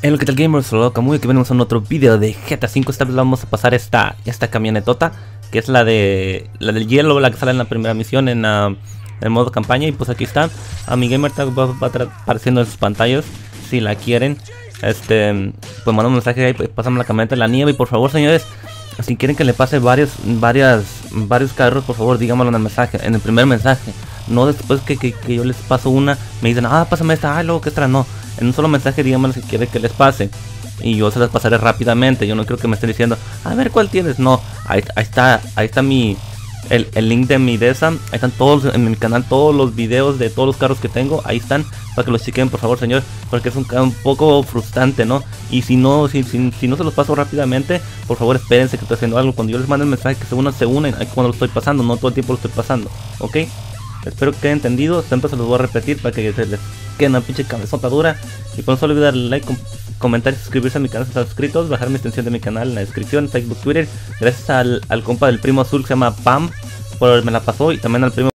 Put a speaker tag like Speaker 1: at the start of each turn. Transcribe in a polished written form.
Speaker 1: Hello, ¿qué tal gamers? Saludos Camuy, que venimos a un otro video de GTA 5. Esta vez vamos a pasar esta camionetota, que es la del hielo, la que sale en la primera misión en el modo campaña. Y pues aquí está, a mi gamer tag va apareciendo en sus pantallas, si la quieren. Pues manda un mensaje ahí, pues, pásame la camioneta en la nieve. Y por favor, señores, si quieren que le pase varios carros, por favor díganmelo en el mensaje, en el primer mensaje. No después que yo les paso una, me dicen, pásame esta, luego que esta, no. En un solo mensaje díganme si quieren que les pase, y yo se las pasaré rápidamente. Yo no quiero que me estén diciendo, a ver cuál tienes. No, ahí está el link de mi DESA. Ahí están todos en mi canal, todos los videos de todos los carros que tengo. Ahí están, para que los chequen por favor, señor, porque es un poco frustrante, ¿no? Y si no se los paso rápidamente, por favor espérense que estoy haciendo algo. Cuando yo les mande el mensaje, que se unan ahí cuando lo estoy pasando, no todo el tiempo lo estoy pasando, ¿ok? Espero que queden entendido. Siempre se los voy a repetir para que se les quede una pinche cabezota dura. Y por no se olviden darle like, comentar y suscribirse a mi canal si están suscritos. Bajar mi extensión de mi canal en la descripción, Facebook, Twitter. Gracias al compa del primo azul que se llama Pam, por me la pasó. Y también al primo